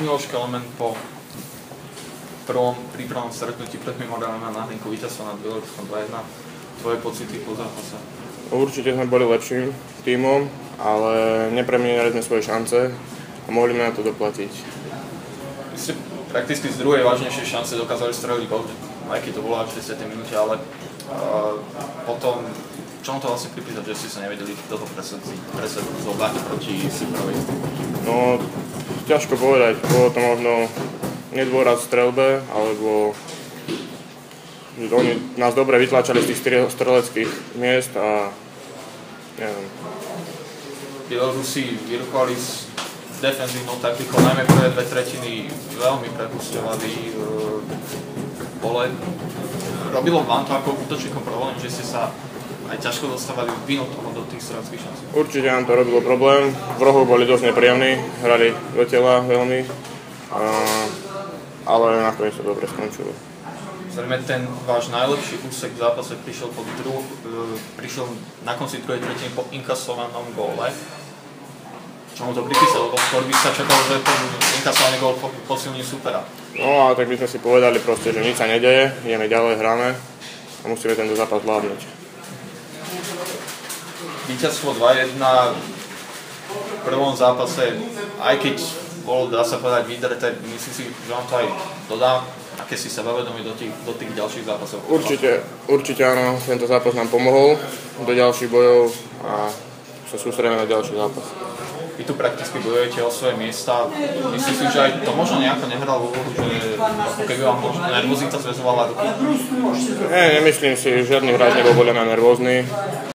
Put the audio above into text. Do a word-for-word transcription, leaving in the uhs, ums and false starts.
Miloš Kelemen po prvom prípravnom stretnutí pred Mimoradom na náhradníku víťazstva nad Bieloruskom dva jedna. Tvoje pocity po zápase? Určite sme boli lepším tímom, ale nepremenili sme svoje šance a mohli sme na to doplatiť. Vy ste prakticky z druhej vážnejšej šance dokázali streliť gól, aj keď to bolo až v šesťdesiatej minúte, ale uh, potom, čomu to vlastne pripísať, že ste sa nevedeli toto presadzovať proti Siprovi? No, ťažko povedať, bolo to možno nedôraz v strelbe, alebo že oni nás dobre vytlačali z tých streleckých miest a neviem. Bielorusi vyrukovali s defenzívnou taktikou, najmä prvé dve tretiny veľmi prepusťovali pole. Robilo vám to ako útočníkom problém, že ste sa aj ťažko dostávali vynútovo do tých streleckých šancí? Určite nám to robilo problém, v rohu boli dosť nepríjemní, hrali do tela veľmi, a, ale nakoniec to dobre skončilo. Zrejme ten váš najlepší úsek v zápase prišiel, po dru, prišiel na konci druhej tretiny po inkasovanom góle. Čomu to pripísalo? Lebo skôr by sa čakalo, že ten inkasovaný gól posilní supera. No a tak by sme si povedali proste, že nič sa nedeje, ideme ďalej, hráme a musíme tento zápas zvládnuť. Víťazstvo dva jedna v prvom zápase, aj keď bolo, dá sa povedať, vydreté, myslím si, že vám to aj dodá aké si sebavedomie do tých, do tých ďalších zápasov? Určite, určite áno, tento zápas nám pomohol do ďalších bojov a sa sústredíme na ďalší zápas. Vy tu prakticky bojujete o svoje miesta. Myslím si, že aj to možno nejako nehralo úlohu, že ako keby vám možno nervozita zväzovala ruky? Nie, nemyslím si, žiadny hráč nebol podľa mňa nervózny.